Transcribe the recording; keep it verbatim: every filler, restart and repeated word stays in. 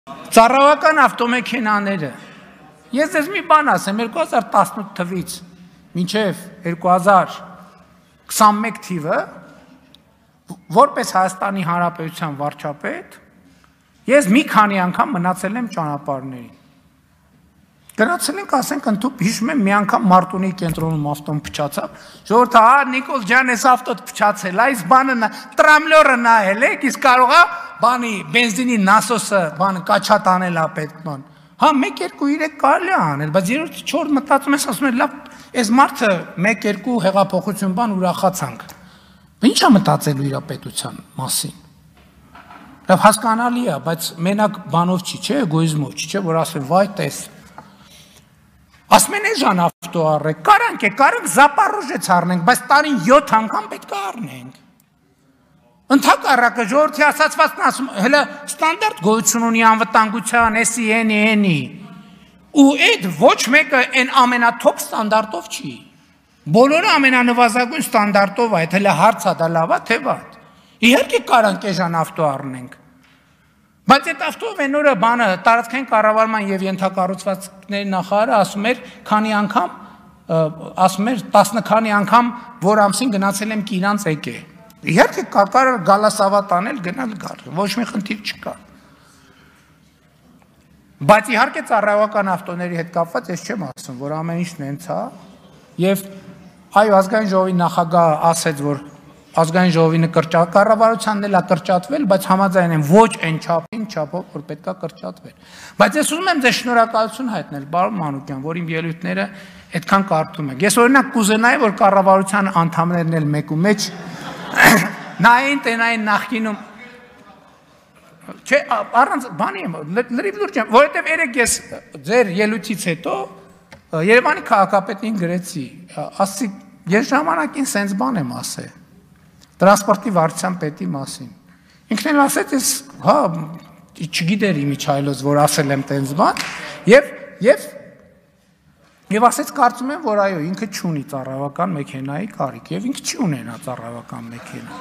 Ծառայական ավտոմեքենաները։ Ես ձեզ մի բան ասեմ, երկու հազար տասնութ թվականից մինչև երկու հազար քսանմեկ թիվը, որպես Հայաստանի Հանրապետության վարչապետ, ես մի քանի անգամ մնացել եմ ճանապարհներին։ Գնացել ենք, ասենք, ընդհուպ հիշում եմ մի անգամ Մարտունի կենտրոնում ավտոն փչացավ, ժողովուրդ, հա, Նիկոլ ջան, այս ավտոդ փչացել, այս բանը տրամլյորը նայել եք, իսկ կարող է բանի բենզինի նասոսը բանը կաչատ անել է պետք նոն։ Հա, մեկ երկու երեք կարելի է անել, բայց երրորդ չորրորդ մտածում ես, ասում ես, լավ, այս մարդը մեկ երկու հեղափոխություն բան ուրախացանք։ Ինչ է մտածելու իր պետության մասին։ Լավ հասկանալի է, բայց մենակ բանով չի, չէ, էգոիզմով չի, չէ, որ ասեն, վայ, տես։ Ասում են էժան ավտո առեք, կարանք է, կարանք Զապարոժեց առնենք, բայց տարին յոթ անգամ պետք է առնենք։ Ընդհակառակը ժողովրդի ասացվածն ասում, հələ ստանդարտ գոյություն ունի անվտանգության, էսի, էնի, էնի, ու այդ ոչ մեկը այն ամենաթոփ ստանդարտով չի։ Բոլորը ամենանվազագույն ստանդարտով է, հələ հարց է դա լավ է, թե վատ։ Իհարկե կարանք էժան ավտո առնենք։ Բայց այդ ավտով այն օրը բանը տարածքային կառավարման եւ ենթակառուցվածքների նախարարը ասում էր, քանի անգամ, ասում էր տասը քանի անգամ, որ ամսին գնացել եմ Կիրանց եկե։ Իհարկե կարող գալասավատ անել, գնալ գալ, ոչ մի խնդիր չկա։ Բայց իհարկե ծառայական ավտոների հետ կապված ես չեմ ասում, որ ամեն ինչն հենց է, եւ այո, ազգային ժողովի նախագահը ասեց, որ ազգային ժողովի կառավարությանն էլ է կրճատվել, բայց համաձայն եմ ոչ այն չափին, չափով, որ պետք է կրճատվել։ Բայց ես ուզում եմ ձեզ շնորհակալություն հայտնել, պարոն Մանուկյան, որ իմ ելույթները այդքան կարդում եք։ Ես օրինակ կուզենայի, որ կառավարության անդամներն էլ մեկ ու մեջ նային տենային նախկինում չէ, առանց բանի եմ, լրիվ լուրջ եմ, որովհետև երեք ես ձեր ելույթից հետո Երևանի քաղաքապետին գրեցի, ասի, ես ժամանակին սենց բան եմ ասել տրանսպորտի վարչության պետի մասին։ Ինքն էլ ասեց, ես, հա, չգիտեր իմիջայլոց, որ ասել եմ տենց բան, եւ եւ եւ ասեց, կարծում եմ, որ այո, ինքը չունի ծառայական մեքենայի կարիք, եւ ինքը չի ունենա ծառայական մեքենա։